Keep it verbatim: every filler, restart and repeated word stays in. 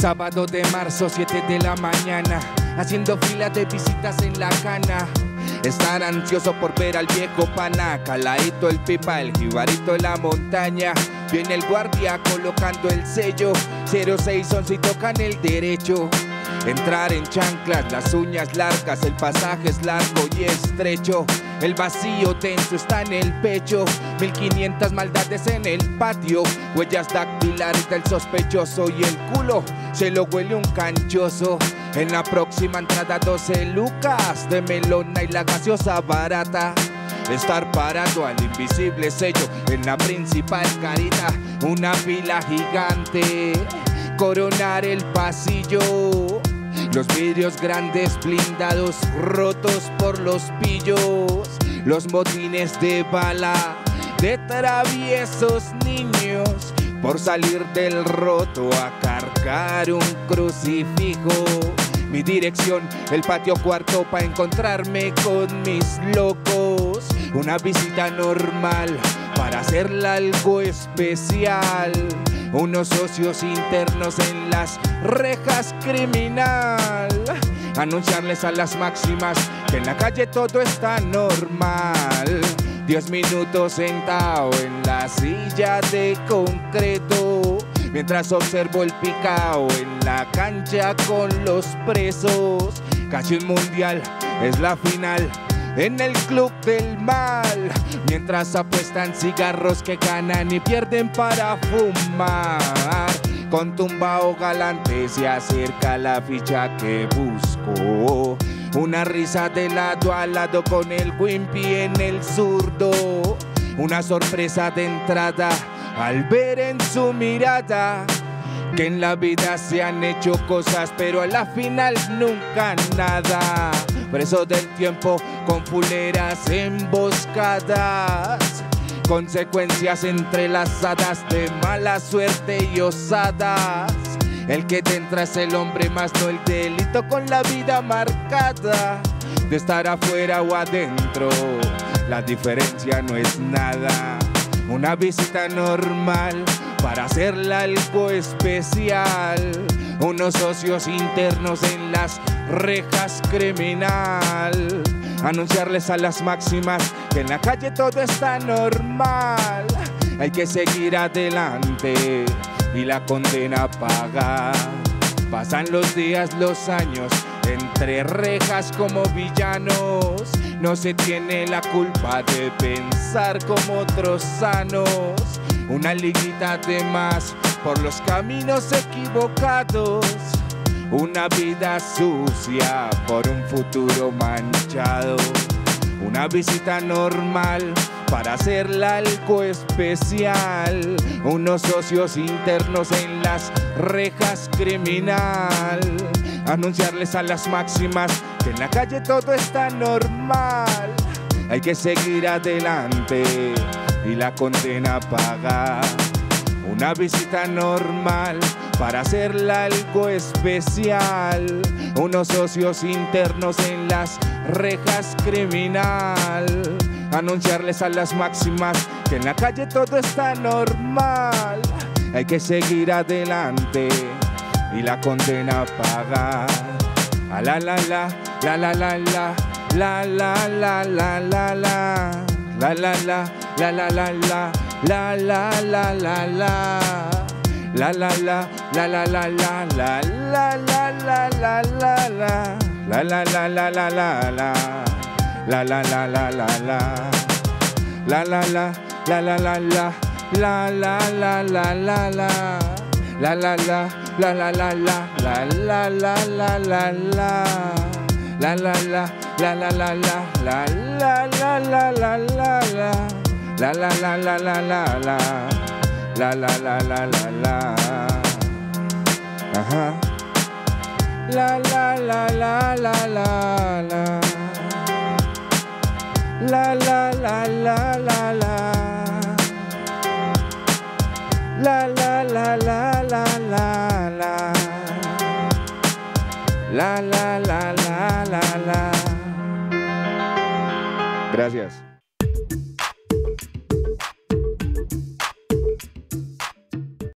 Sábado de marzo, siete de la mañana, haciendo fila de visitas en la cana. Estar ansioso por ver al viejo pana, caladito el pipa, el jibarito en la montaña. Viene el guardia colocando el sello, cero seis once y tocan el derecho. Entrar en chanclas, las uñas largas, el pasaje es largo y estrecho. El vacío tenso está en el pecho, mil quinientas maldades en el patio. Huellas dactilares del sospechoso y el culo se lo huele un canchoso. En la próxima entrada doce lucas de melona y la gaseosa barata. Estar parado al invisible sello en la principal carita, una fila gigante, coronar el pasillo. Los vidrios grandes blindados rotos por los pillos, los motines de bala de traviesos niños por salir del roto a cargar un crucifijo. Mi dirección, el patio cuarto pa' encontrarme con mis locos. Una visita normal para hacerla algo especial. Unos socios internos en las rejas criminal. Anunciarles a las máximas que en la calle todo está normal. Diez minutos sentado en la silla de concreto, mientras observo el picao en la cancha con los presos. Casi un mundial, es la final en el club del mal, mientras apuestan cigarros que ganan y pierden para fumar. Con tumbao galante se acerca la ficha que busco. Una risa de lado a lado con el Wimpy en el zurdo. Una sorpresa de entrada al ver en su mirada que en la vida se han hecho cosas, pero a la final nunca nada. Preso del tiempo con fuleras emboscadas, consecuencias entrelazadas de mala suerte y osadas. El que te entra es el hombre más no el delito, con la vida marcada de estar afuera o adentro. La diferencia no es nada. Una visita normal para hacerla algo especial. Unos socios internos en las rejas criminal. Anunciarles a las máximas que en la calle todo está normal. Hay que seguir adelante y la condena paga. Pasan los días, los años, entre rejas como villanos. No se tiene la culpa de pensar como otros sanos. Una liguita de más por los caminos equivocados. Una vida sucia por un futuro manchado. Una visita normal para hacerla algo especial. Unos socios internos en las rejas criminal. Anunciarles a las máximas que en la calle todo está normal. Hay que seguir adelante y la condena paga. Una visita normal para hacerla algo especial. Unos socios internos en las rejas criminal. Anunciarles a las máximas que en la calle todo está normal. Hay que seguir adelante y la condena paga. A la la la, la la la la, la la la la la la, la la la, la la la la, la la la la la, la la la, la la la la, la la la la la la, la la la la la la la, la la la la la la, la la la, la la la la, la la la la la la, la la la, la la la la, la la la la la la, la la la, la la la la, la la la la la la, la la la la la la la, la la la la la la, ajá, la la la la la la la, la la la la la la, la la la la la la la, la la la la la la. Gracias.